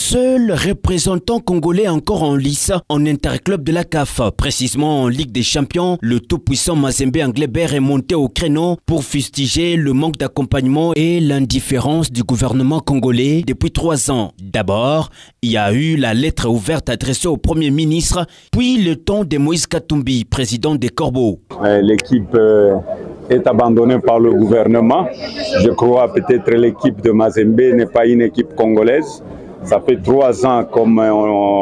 seul représentant congolais encore en lice en interclub de la CAF. Précisément en Ligue des Champions, le tout-puissant Mazembe Anglebert est monté au créneau pour fustiger le manque d'accompagnement et l'indifférence du gouvernement congolais depuis 3 ans. D'abord, il y a eu la lettre ouverte adressée au Premier ministre, puis le ton de Moïse Katumbi, président des Corbeaux. L'équipe est abandonnée par le gouvernement. Je crois peut-être l'équipe de Mazembe n'est pas une équipe congolaise. Ça fait 3 ans, comme on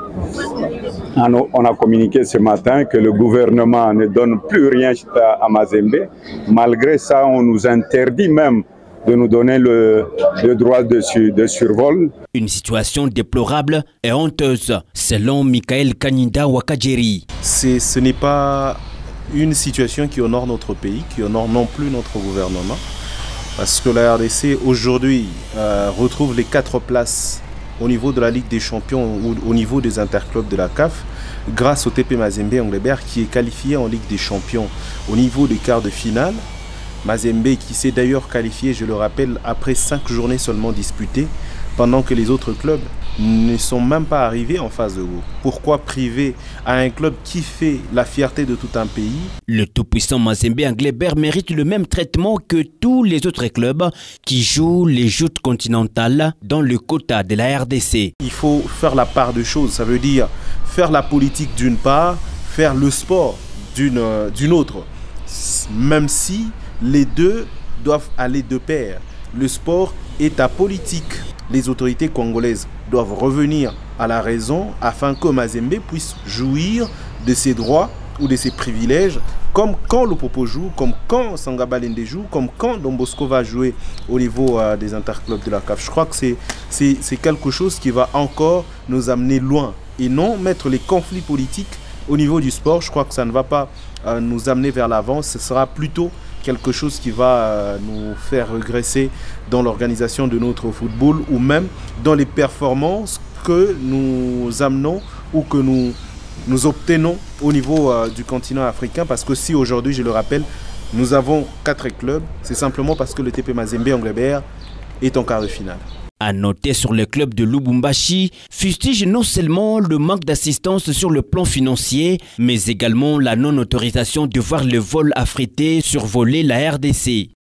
a communiqué ce matin, que le gouvernement ne donne plus rien à Mazembe. Malgré ça, on nous interdit même de nous donner le droit de survol. Une situation déplorable et honteuse, selon Michael Kaninda Wakadjeri. Ce n'est pas une situation qui honore notre pays, qui honore non plus notre gouvernement. Parce que la RDC aujourd'hui retrouve les 4 places au niveau de la Ligue des Champions ou au niveau des interclubs de la CAF grâce au TP Mazembe Anglebert qui est qualifié en Ligue des Champions au niveau des quarts de finale. Mazembe qui s'est d'ailleurs qualifié, je le rappelle, après 5 journées seulement disputées, pendant que les autres clubs ne sont même pas arrivés en phase de groupe. Pourquoi priver à un club qui fait la fierté de tout un pays? Le tout-puissant Mazembe Anglebert mérite le même traitement que tous les autres clubs qui jouent les joutes continentales dans le quota de la RDC. Il faut faire la part de choses, ça veut dire faire la politique d'une part, faire le sport d'une autre, même si les deux doivent aller de pair. Le sport est à politique. Les autorités congolaises doivent revenir à la raison afin que Mazembe puisse jouir de ses droits ou de ses privilèges, comme quand le Popo joue, comme quand Sangaba Lende joue, comme quand Don Bosco va jouer au niveau des interclubs de la CAF. Je crois que c'est quelque chose qui va encore nous amener loin et non mettre les conflits politiques au niveau du sport. Je crois que ça ne va pas nous amener vers l'avant, ce sera plutôt quelque chose qui va nous faire régresser dans l'organisation de notre football ou même dans les performances que nous amenons ou que nous obtenons au niveau du continent africain. Parce que si aujourd'hui, je le rappelle, nous avons 4 clubs, c'est simplement parce que le TP Mazembe Anglebert est en quart de finale. À noter sur le club de Lubumbashi, fustige non seulement le manque d'assistance sur le plan financier, mais également la non-autorisation de voir le vol affrété survoler la RDC.